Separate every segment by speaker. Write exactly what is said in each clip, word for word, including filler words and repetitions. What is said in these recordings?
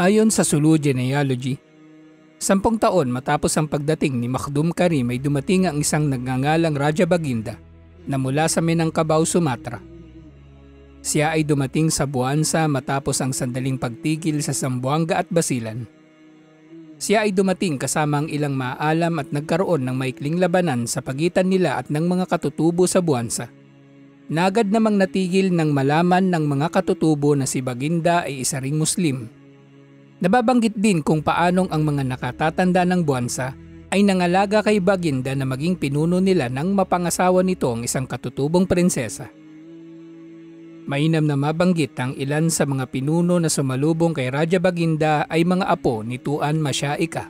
Speaker 1: Ayon sa Sulu genealogy, sampung taon matapos ang pagdating ni Makdum Karim ay dumating ang isang nagngangalang Rajah Baguinda na mula sa Minangkabao, Sumatra. Siya ay dumating sa Buansa matapos ang sandaling pagtigil sa Zamboanga at Basilan. Siya ay dumating kasama ang ilang maalam at nagkaroon ng maikling labanan sa pagitan nila at ng mga katutubo sa Buansa. Nagad namang natigil nang malaman ng mga katutubo na si Baguinda ay isa ring Muslim. Nababanggit din kung paanong ang mga nakatatanda ng Buansa ay nangalaga kay Baguinda na maging pinuno nila nang mapangasawa nito ang isang katutubong prinsesa. Mainam na mabanggit ang ilan sa mga pinuno na sumalubong kay Rajah Baguinda ay mga apo ni Tuan Masyaika.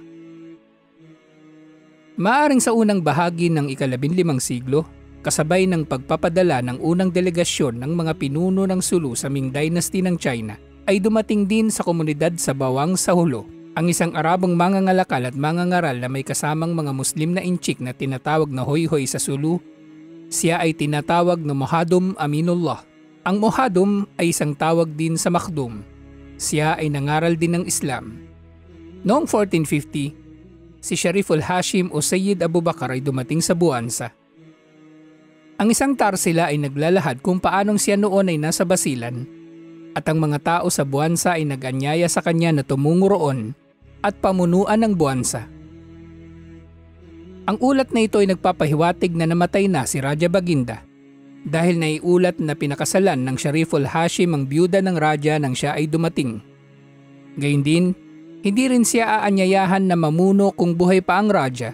Speaker 1: Maaring sa unang bahagi ng ikalabinlimang siglo, kasabay ng pagpapadala ng unang delegasyon ng mga pinuno ng Sulu sa Ming Dynasty ng China, ay dumating din sa komunidad sa Bawang sa Hulo, ang isang Arabong mangangalakal at mangangaral na may kasamang mga Muslim na inchik na tinatawag na Hoy-Hoy sa Sulu. Siya ay tinatawag na Muhadum Aminullah. Ang Muhadum ay isang tawag din sa Makdum. Siya ay nangaral din ng Islam. Noong fourteen fifty, si Shariful Hashim o Sayyid Abu Bakr ay dumating sa Buansa. Ang isang tarsila ay naglalahad kung paanong siya noon ay nasa Basilan at ang mga tao sa Buansa ay nag-anyaya sa kanya na tumungo roon at pamunuan ng Buansa. Ang ulat na ito ay nagpapahiwatig na namatay na si Rajah Baguinda dahil naiulat na pinakasalan ng Shariful Hashim ang byuda ng Rajah nang siya ay dumating. Gayun din, hindi rin siya aanyayahan na mamuno kung buhay pa ang Rajah.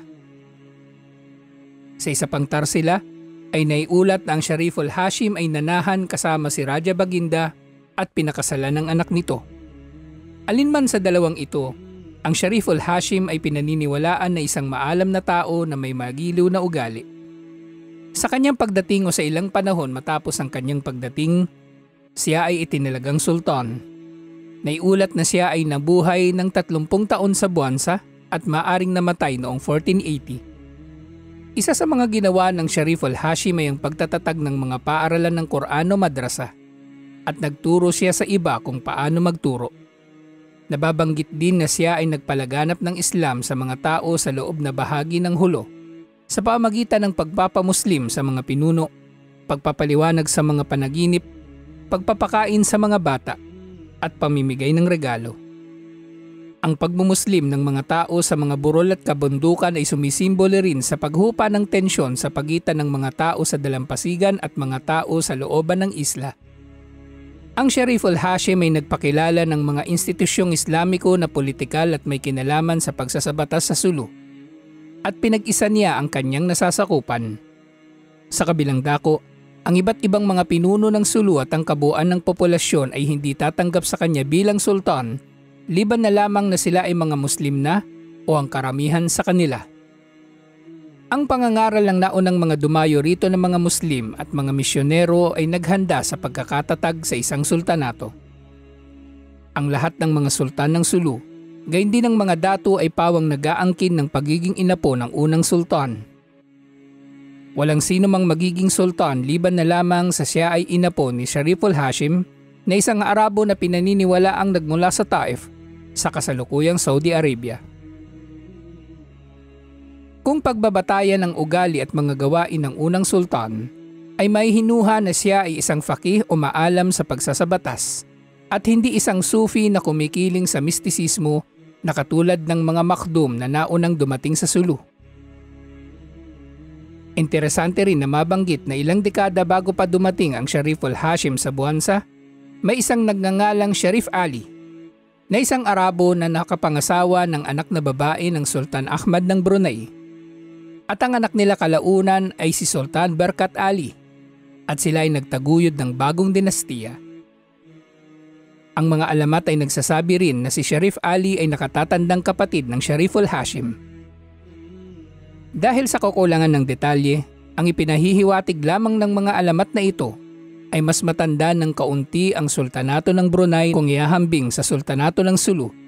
Speaker 1: Sa isa pang tarsila ay naiulat na ang Shariful Hashim ay nanahan kasama si Rajah Baguinda at pinakasalan ng anak nito. Alinman sa dalawang ito, ang Shariful Hashim ay pinaniniwalaan na isang maalam na tao na may magiliw na ugali. Sa kanyang pagdating o sa ilang panahon matapos ang kanyang pagdating, siya ay itinilagang sultan. Naiulat na siya ay nabuhay ng tatlumpung taon sa Buansa at maaring namatay noong fourteen eighty. Isa sa mga ginawa ng Shariful Hashim ay ang pagtatatag ng mga paaralan ng Qur'an o madrasa at nagturo siya sa iba kung paano magturo. Nababanggit din na siya ay nagpalaganap ng Islam sa mga tao sa loob na bahagi ng Hulo sa pamagitan ng pagpapamuslim sa mga pinuno, pagpapaliwanag sa mga panaginip, pagpapakain sa mga bata, at pamimigay ng regalo. Ang pagmumuslim ng mga tao sa mga burol at kabundukan ay sumisimbolo rin sa paghupa ng tensyon sa pagitan ng mga tao sa dalampasigan at mga tao sa looban ng isla. Ang Shariful Hashim ay nagpakilala ng mga institusyong Islamiko na politikal at may kinalaman sa pagsasabatas sa Sulu, at pinag-isa niya ang kanyang nasasakupan. Sa kabilang dako, ang iba't ibang mga pinuno ng Sulu at ang kabuuan ng populasyon ay hindi tatanggap sa kanya bilang sultan, liban na lamang na sila ay mga Muslim na o ang karamihan sa kanila. Ang pangangaral ng naunang mga dumayo rito ng mga Muslim at mga misyonero ay naghanda sa pagkakatatag sa isang sultanato. Ang lahat ng mga sultan ng Sulu, gayon din ang mga dato ay pawang nag-aangkin ng pagiging inapo ng unang sultan. Walang sino mang magiging sultan liban na lamang sa siya ay inapo ni Shariful Hashim na isang Arabo na pinaniniwalaang nagmula sa Taif sa kasalukuyang Saudi Arabia. Kung pagbabatayan ng ugali at mga gawain ng unang sultan, ay may hinuha na siya ay isang fakih o maalam sa pagsasabatas at hindi isang sufi na kumikiling sa mistisismo na katulad ng mga Makdum na naunang dumating sa Sulu. Interesante rin na mabanggit na ilang dekada bago pa dumating ang Shariful Hashim sa Buansa, may isang nagngangalang Sharif Ali na isang Arabo na nakapangasawa ng anak na babae ng Sultan Ahmad ng Brunei. At ang anak nila kalaunan ay si Sultan Barkat Ali at sila ay nagtaguyod ng bagong dinastiya. Ang mga alamat ay nagsasabi rin na si Sharif Ali ay nakatatandang kapatid ng Shariful Hashim. Dahil sa kakulangan ng detalye, ang ipinahihiwatig lamang ng mga alamat na ito ay mas matanda ng kaunti ang sultanato ng Brunei kung ihahambing sa sultanato ng Sulu